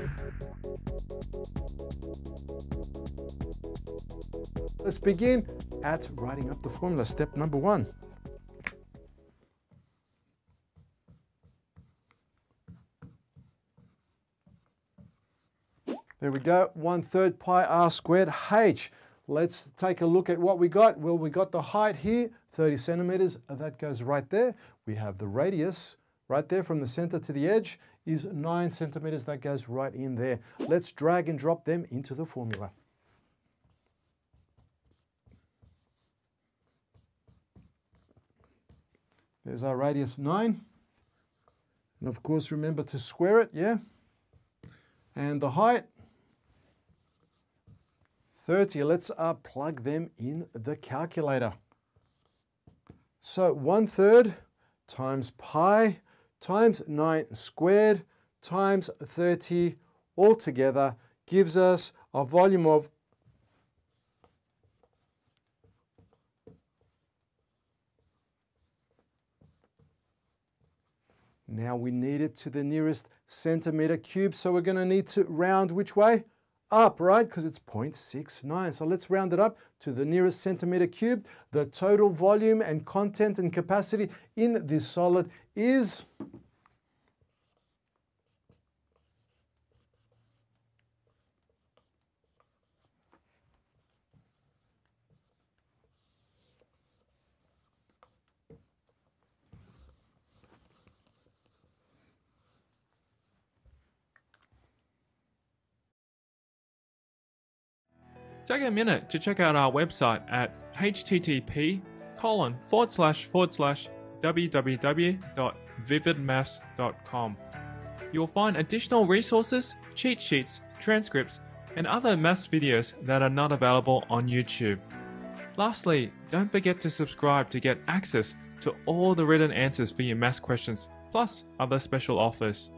Let's begin at writing up the formula. Step number 1. There we go, 1/3 pi r squared h. Let's take a look at what we got. Well, we got the height here, 30 centimeters. That goes right there. We have the radius right there from the center to the edge is 9 centimeters. That goes right in there. Let's drag and drop them into the formula. There's our radius 9. And of course, remember to square it, yeah? And the height, 30. Let's plug them in the calculator. So 1/3 times pi times 9 squared times 30 altogether gives us a volume of 1. Now we need it to the nearest centimeter cube, so we're going to need to round which way? Up, right? Because it's 0.69. So let's round it up to the nearest centimeter cube. The total volume and content and capacity in this solid is Take a minute to check out our website at http://www.vividmaths.com. You'll find additional resources, cheat sheets, transcripts, and other maths videos that are not available on YouTube. Lastly, don't forget to subscribe to get access to all the written answers for your maths questions, plus other special offers.